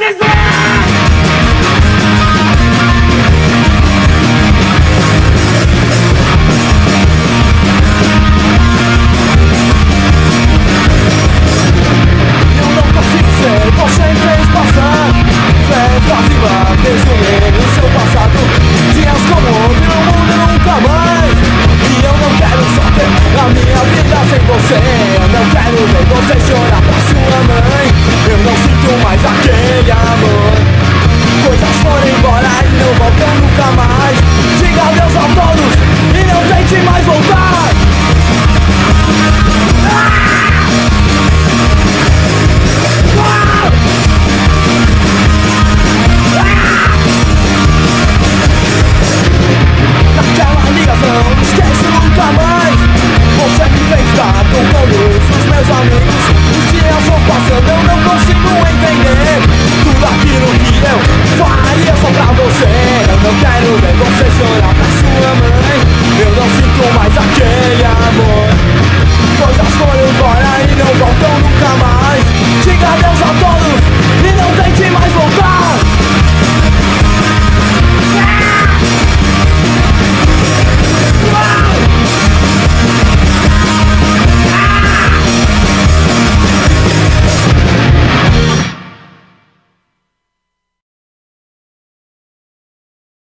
dizer. Eu não consigo ser, você fez passar. Fez pra cima, resumir o seu passado. Dias como ontem, o mundo nunca mais. E eu não quero só ter a minha vida sem você. Eu não quero ver você chorar pra sua mãe. Eu não sinto mais aquele amor. Coisas foram embora e não voltam nunca mais. Diga adeus a todos e não tente mais voltar. Naquela ligação, esquece nunca mais. Você me fez dar com todos os meus amigos. Os dias vão passando, eu não consigo entender tudo aquilo que eu faria só pra você. Eu não quero ver você chorar pra sua mãe. Eu não sinto mais aquele amor. Coisas foram embora e não voltam nunca mais. Diga adeus a todos e não tem